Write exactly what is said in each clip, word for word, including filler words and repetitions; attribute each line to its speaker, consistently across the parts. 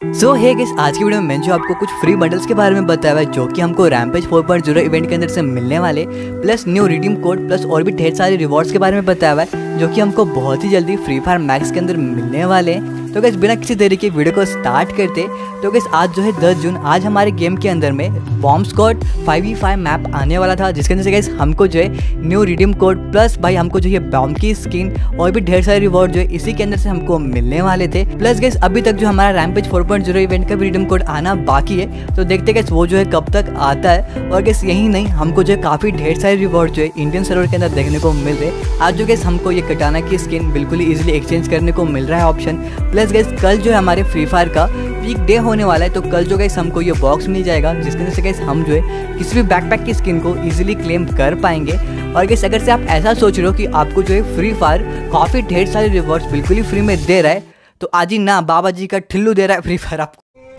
Speaker 1: सो है गाइस, आज की वीडियो में मैंने जो आपको कुछ फ्री बंडल्स के बारे में बताया है जो कि हमको rampage four point zero event के अंदर से मिलने वाले, plus new redeem code, plus और भी ढेर सारे रिवॉर्ड्स के बारे में बताया हुआ है जो कि हमको बहुत ही जल्दी फ्री फायर मैक्स के अंदर मिलने वाले हैं। तो गाइस बिना किसी देरी के वीडियो को स्टार्ट करते। तो गाइस आज जो है दस जून, आज हमारे गेम के अंदर में bomb squad five v five map आने वाला था, जिसके अंदर से गाइस हमको जो है न्यू रिडीम कोड प्लस भाई हमको जो है बॉम्ब की स्किन और भी ढेर सारे रिवॉर्ड जो है इसी के अंदर से हमको मिलने वाले थे। प्लस गाइस अभी तक जो हमारा rampage four point zero event का भी रिडीम कोड आना बाकी है, तो देखते गाइस वो जो है कब तक आता है। और गाइस यही नहीं, हमको जो है काफ़ी ढेर सारे रिवॉर्ड जो है इंडियन सर्वर के अंदर देखने को मिल रहे हैं। आज जो गाइस हमको ये कटाना की स्किन बिल्कुल ही ईजिली एक्सचेंज करने को मिल रहा है ऑप्शन। प्लस गाइस कल जो है हमारे फ्री फायर का पीक डे होने वाला है, तो कल जो गाइस हमको ये बॉक्स मिल जाएगा जिसके अंदर से गाइस हम जो है किसी भी बैकपैक की स्किन को इजीली क्लेम कर पाएंगे। और गाइस अगर से आप ऐसा सोच रहे हो कि आपको जो है फ्री फायर काफ़ी ढेर सारे रिवॉर्ड्स बिल्कुल ही फ्री में दे रहा है, तो आज ही ना बाबा जी का ठिल्लू दे रहा है फ्री फायर आपको।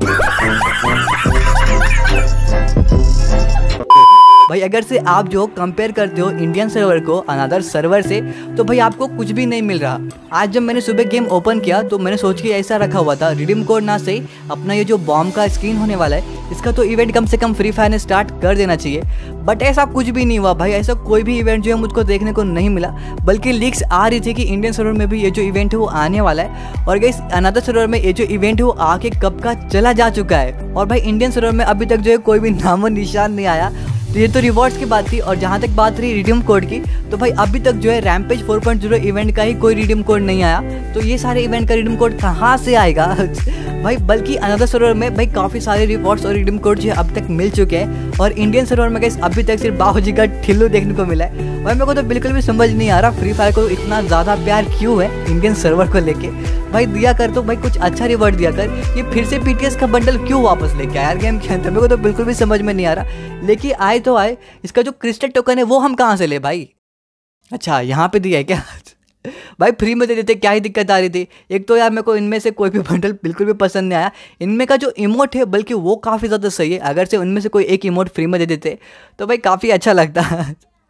Speaker 1: भाई अगर से आप जो कंपेयर करते हो इंडियन सर्वर को अनदर सर्वर से, तो भाई आपको कुछ भी नहीं मिल रहा। आज जब मैंने सुबह गेम ओपन किया तो मैंने सोच के ऐसा रखा हुआ था, रिडीम कोड ना सही अपना ये जो बॉम्ब का स्किन होने वाला है इसका तो इवेंट कम से कम फ्री फायर ने स्टार्ट कर देना चाहिए, बट ऐसा कुछ भी नहीं हुआ भाई। ऐसा कोई भी इवेंट जो है मुझको देखने को नहीं मिला, बल्कि लीक्स आ रही थी कि इंडियन सर्वर में भी ये जो इवेंट है वो आने वाला है। और गाइस अनदर सर्वर में ये जो इवेंट है वो आके कब का चला जा चुका है, और भाई इंडियन सर्वर में अभी तक जो है कोई भी नामो निशान नहीं आया। तो ये तो रिवॉर्ड्स की बात थी, और जहाँ तक बात रही रिडीम कोड की, तो भाई अभी तक जो है rampage four point zero event का ही कोई रिडीम कोड नहीं आया। तो ये सारे इवेंट का रिडीम कोड कहाँ से आएगा भाई? बल्कि अनदर सर्वर में भाई काफ़ी सारे रिवॉर्ड्स और रिडीम कोड जो है अब तक मिल चुके हैं, और इंडियन सर्वर में गाइस अभी तक सिर्फ बाबूजी का ठिल्लू देखने को मिला है। भाई मेरे को तो बिल्कुल भी समझ नहीं आ रहा फ्री फायर को इतना ज़्यादा प्यार क्यों है इंडियन सर्वर को लेके। भाई दिया कर तो भाई कुछ अच्छा रिवॉर्ड दिया कर, ये फिर से पीटीएस का बंडल क्यों वापस लेके आया यार गेम के अंदर? मेरे को तो बिल्कुल भी समझ में नहीं आ रहा। लेकिन आए तो आए, इसका जो क्रिस्टल टोकन है वो हम कहाँ से ले भाई? अच्छा यहाँ पे दिया है क्या? भाई फ्री में दे देते, क्या ही दिक्कत आ रही थी? एक तो यार मेरे को इनमें से कोई भी बंडल बिल्कुल भी पसंद नहीं आया। इनमें का जो इमोट है बल्कि वो काफ़ी ज़्यादा सही है, अगर से उनमें से कोई एक इमोट फ्री में दे देते तो भाई काफ़ी अच्छा लगता।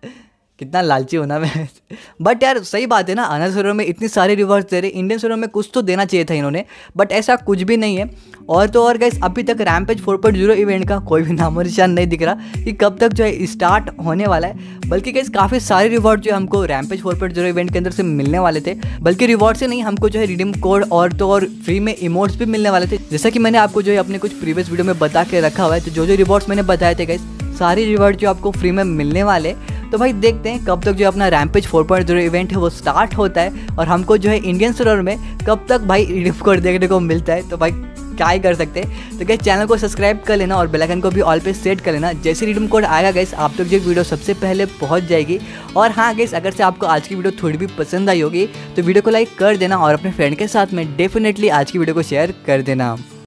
Speaker 1: कितना लालची होना मैं। बट यार सही बात है ना, अनदर सर्वर में इतनी सारी रिवॉर्ड्स दे रहे, इंडियन सर्वर में कुछ तो देना चाहिए था इन्होंने, बट ऐसा कुछ भी नहीं है। और तो और गाइस अभी तक rampage four point zero event का कोई भी नामो निशान नहीं दिख रहा कि कब तक जो है स्टार्ट होने वाला है। बल्कि गाइस काफ़ी सारे रिवॉर्ड जो हमको rampage four point zero event के अंदर से मिलने वाले थे, बल्कि रिवॉर्ड से नहीं हमको जो है रिडीम कोड और तो और फ्री में इमोट्स भी मिलने वाले थे, जैसा कि मैंने आपको जो है अपने कुछ प्रीवियस वीडियो में बता के रखा हुआ है। तो जो जो रिवॉर्ड्स मैंने बताए थे गाइस, सारे रिवॉर्ड जो आपको फ्री में मिलने वाले। तो भाई देखते हैं कब तक जो अपना rampage four point zero event है वो स्टार्ट होता है, और हमको जो है इंडियन सर्वर में कब तक भाई रिडीम कोड देखने को मिलता है। तो भाई क्या ही कर सकते हैं। तो गाइस चैनल को सब्सक्राइब कर लेना और बेल आइकन को भी ऑल पे सेट कर लेना। जैसे रिडीम कोड आएगा गाइस आप तक जो वीडियो सबसे पहले पहुंच जाएगी। और हाँ गाइस अगर से आपको आज की वीडियो थोड़ी भी पसंद आई होगी तो वीडियो को लाइक कर देना, और अपने फ्रेंड के साथ में डेफिनेटली आज की वीडियो को शेयर कर देना।